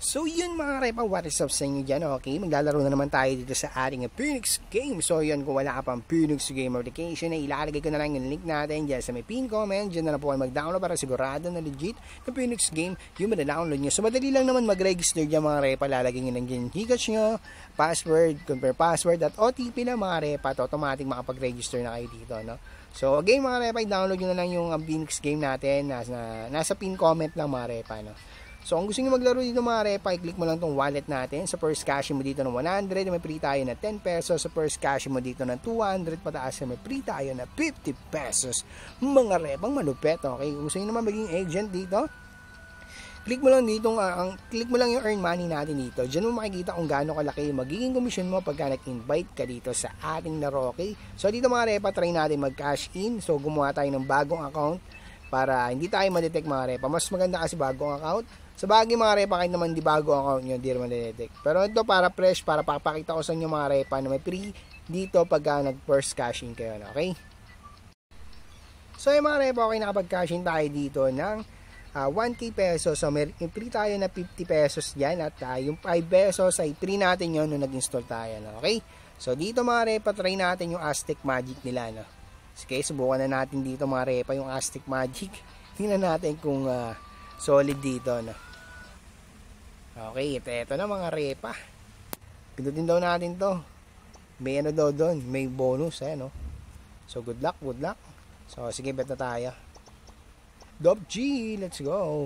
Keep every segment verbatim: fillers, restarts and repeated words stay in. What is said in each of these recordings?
So yun mga repa, what is up sa inyo dyan, okay? Maglalaro na naman tayo dito sa ating Phoenix Game. So yun, kung wala ka pang Phoenix Game application, ay ilalagay ko na lang yung link natin dyan sa may pin comment. Dyan na lang po kayo mag-download para sigurado na legit na Phoenix Game yung madadownload nyo. So madali lang naman mag-register dyan mga repa. Lalagay nyo lang dyan Gcash nyo, password, confirm password at O T P na mga repa. At automatic makapag-register na kayo dito, no? So again mga repa, i-download nyo na lang yung um, Phoenix Game natin. Nasa, nasa pin comment lang mga repa, no? So, kung gusto nyo maglaro dito mga repa, i-click mo lang tong wallet natin. Sa first cash mo dito ng one hundred, may free tayo na ten pesos. Sa first cash mo dito ng two hundred, pataas may free tayo na fifty pesos. Mga repang malupet, okay? Kung gusto nyo naman maging agent dito, click mo lang dito, uh, ang, click mo lang yung earn money natin dito. Diyan mo makikita kung gaano kalaki yung magiging commission mo pagka nag-invite ka dito sa ating laro, okay? So, dito mga repa, try natin mag-cash in. So, gumawa tayo ng bagong account para hindi tayo ma-detect mga repa. Mas maganda kasi bagong account. Sa bagay mga repa, kahit naman di bago ang account nyo, di naman detect. Pero ito para fresh, para papakita ko sa inyo mga repa na may free dito pagka nag-first cashing kayo, okay? So yung mga repa, okay, nakapag-cashing tayo dito ng uh, one K pesos. So may free tayo na fifty pesos dyan at uh, yung five pesos ay free natin yun nung nag-install tayo, no? Okay? So dito mga repa, try natin yung Aztec Magic nila, no? Okay, subukan na natin dito mga repa yung Aztec Magic. Tingnan natin kung uh, solid dito, no? Okay, ito, ito na mga repa. Pindutin daw natin to. May ano daw doon, may bonus, eh, no? So good luck, good luck. So sige, bet na tayo. Dop G, let's go.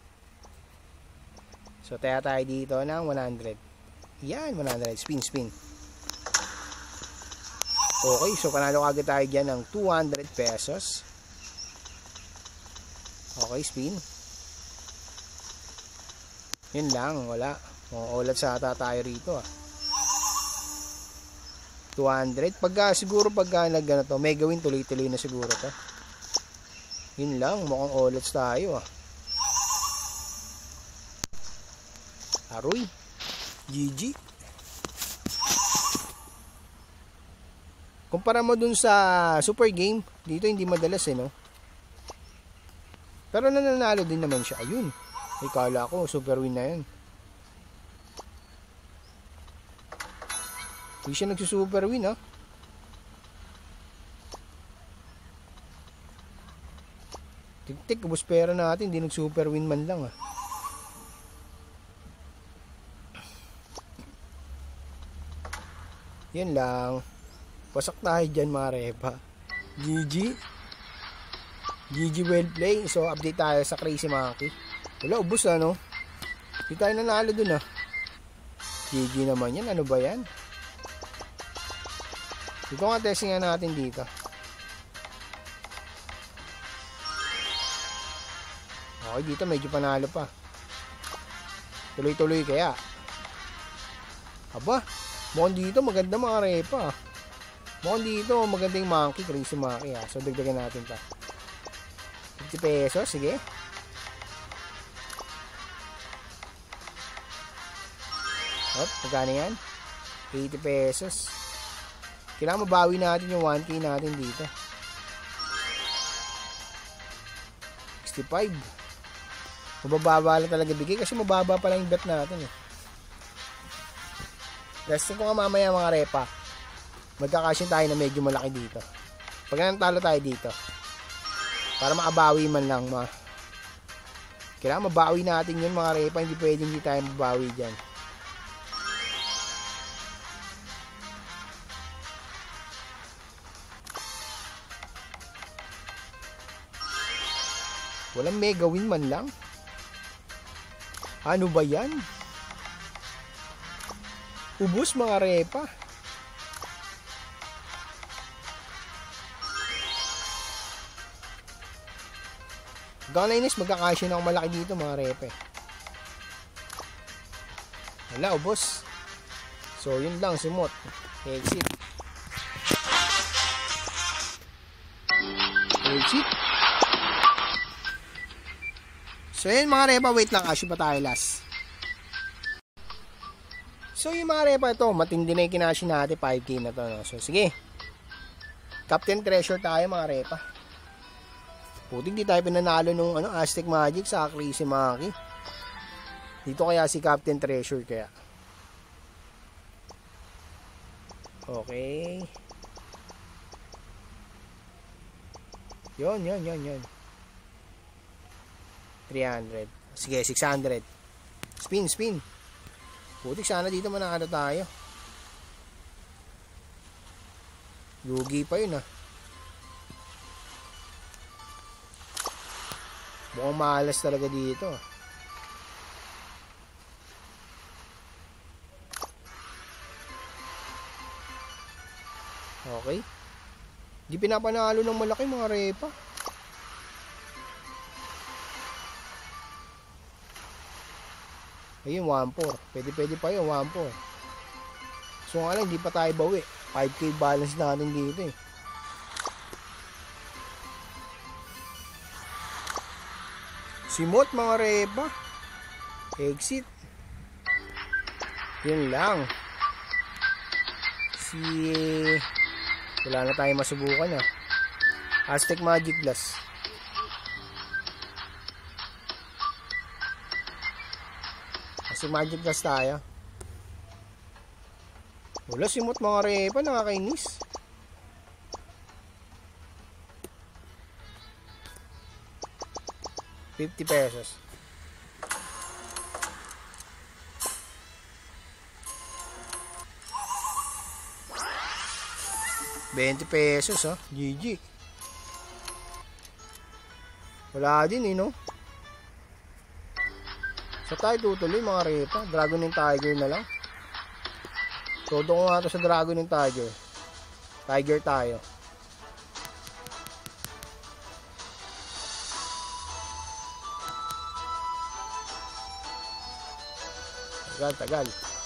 So taya tayo dito ng one hundred. Yan, one hundred, spin, spin. Okay, so panalo agad tayo dyan ng two hundred pesos. Okay, spin. Yun lang, wala. Mauulat sa ata tayo rito, ah. two hundred. Pagka, siguro pagka nag-ano to, may gawin tuloy-tuloy na siguro to. Yun lang, mukhang ulats tayo, ah. Aroy. G G. Kumpara mo dun sa super game, dito hindi madalas, eh, no? Pero nananalo din naman siya. Ayun. Ay, kala ko, super win na yun. Hindi siya nagsusuper win, ha? Tik-tik, ubos pera natin. Hindi nagsuper win man lang, ha? Yan lang. Pasak tayo dyan, mga repa. G G. G G well play. So, update tayo sa Crazy Monkey. Wala, ubos, ano? Hindi tayo nanalo dun, ah. G G naman yan. Ano ba yan? Dito nga testingan natin dito. Okay, dito medyo panalo pa. Tuloy-tuloy kaya. Aba, mukhang dito maganda mga repa. Mukhang dito magandang monkey, Crazy Monkey, ah. So, dagdagan natin pa. fifty pesos, sige. Hop, magkano yan? eighty pesos. Kailangan mabawi natin yung one K natin dito. sixty-five. Mabababa lang talaga bigay kasi mababa pa lang yung bet natin, eh. Testing ko nga mamaya mga repa. Magkakashin tayo na medyo malaki dito. Pag nanalo tayo dito, para makabawi man lang, ma. Kailangan mabawi natin yun mga repa. Hindi pwedeng hindi tayo mabawi dyan. Walang mega win man lang. Ano ba yan? Ubus mga repa. Ganainis, magkakasya na ako malaki dito mga repa. Wala, ubos. So yun lang, sumot. Exit. Exit. So yun mga repa, wait lang, asyo pa tayo last. So yung mga repa ito, matindi na yung kinasya natin, five K na to, no? So sige, Captain Treasure tayo mga repa. Putik, di tayo pinanalo nung ano, Aztec Magic sa Crazy Monkey. Dito kaya si Captain Treasure kaya. Okay. Yun, yun, yun, yun. three hundred. Sige, six hundred. Spin, spin. Putik, sana dito manakano tayo. Lugi pa yun ah. Mukhang malas talaga dito. Okay. Di pinapanalo ng malaki mga repa. Ayun, one four. Pwede pwede pa yun, one four. So nga lang, di pa tayo bawi. five K balance natin dito eh. Simot mga repa. Exit. Yun lang. Si... Wala na tayo masubukan ah. Aztec Magic Glass. Aztec Magic Glass tayo. Wala, simot mga repa, nakakainis. fifty pesos. twenty pesos ha, G G. Wala din eh no. So tayo tutuloy mga repa. Dragon and Tiger na lang. Todo ko nga to sa Dragon and Tiger. Tiger tayo. Tagal, tagal.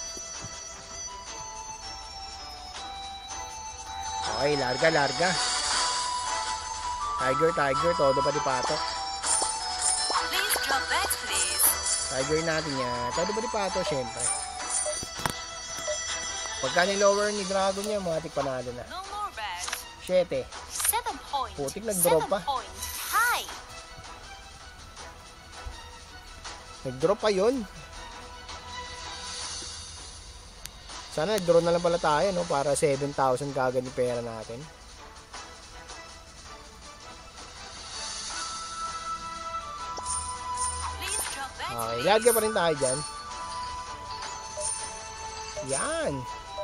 Okay, larga, larga. Tiger, tiger. Todo pa di pato. Please drop that, please. Tiger natin yan. Todo pa di pato, syempre. Pagka ni-lower ni Dragon niya, mga panalo na. No more bad. Siyete. Seven point. Putik, nag-drop pa. Seven point. High. Nag-drop pa yun. Sana nag-draw na lang pala tayo, no? Para seven thousand kagad yung pera natin. Okay, lagyan pa rin tayo dyan. Yan.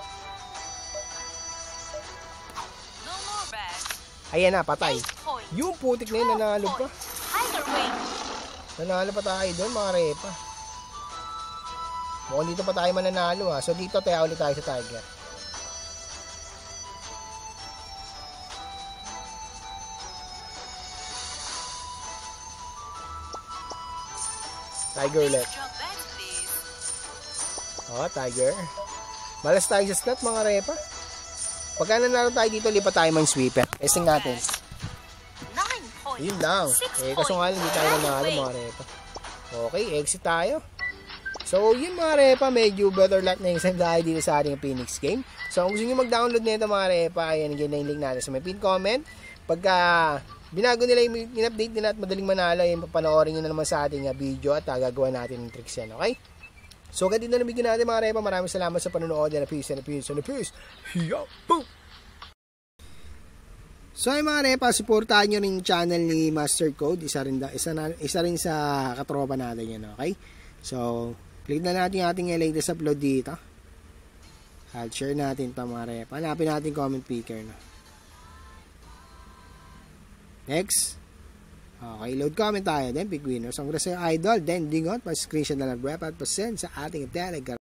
Ayan na, patay. Yung putik na yun, nanalo pa. Nanalo pa tayo doon, mga repa. Mukhang dito pa tayo mananalo ha. So dito tayo ulit tayo sa Tiger. Tiger ulit. Oh, Tiger. Malas tayo sa slot mga repa. Pagka nanalo tayo dito, lipat tayo man sweeper. Testing natin. Yun lang. Eh, kaso nga lang, hindi tayo nanalo mga repa. Okay, exit tayo. So, yun mga repa, medyo better luck na yung time tayo dito sa ating Phoenix game. So, kung gusto nyo mag-download nito mga repa, ayan, again na yung link natin sa may pin comment. Pagka binago nila yung in-update nila at madaling manalo, yung papanoorin nyo na naman sa ating video at uh, gagawa natin ng tricks yan, okay? So, ganito na nabigyan natin mga repa. Maraming salamat sa panonood. And a peace and a peace and a peace. Yo, boom! So ay mga repa, supportahan nyo rin yung channel ni Master Code. Isa rin, da, isa, na, isa rin sa katropa natin yan, okay? So, click na natin yung ating latest upload dito. At share natin pa mga repa. Hanapin natin comment picker na. Next. Okay, load comment tayo. Then pick winner. So, kung gusto yung idol, then dingot, pa-screenshot na lang rep at pa-send sa ating Telegram.